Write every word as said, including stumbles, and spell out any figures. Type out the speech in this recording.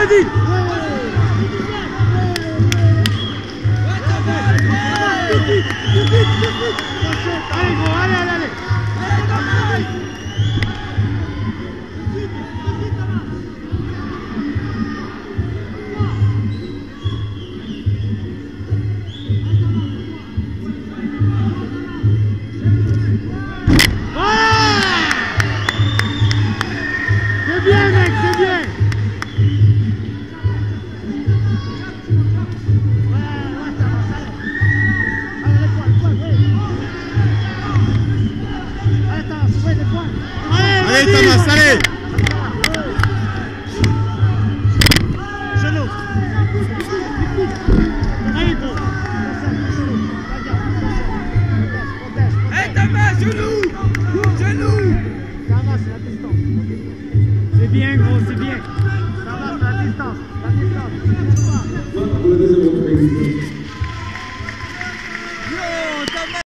vas-y. Allez, gros, allez, allez, allez. C'est bien, mec, c'est bien. Allez Thomas, allez. Genou. Allez, gros. Hey Thomas, genou. Genou. Ça va, c'est la distance. C'est bien, gros, c'est bien. Ça va, c'est la distance. La distance.